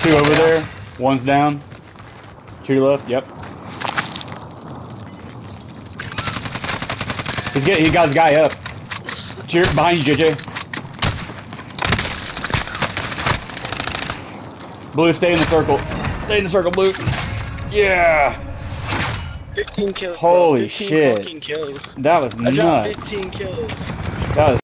2 over there. 1's down. 2 left. Yep. He got his guy up. Cheer behind you, JJ. Blue, stay in the circle. Stay in the circle, Blue. Yeah. 15 kills. Holy 15 shit. fucking kills. That was nuts. I dropped 15 kills. That was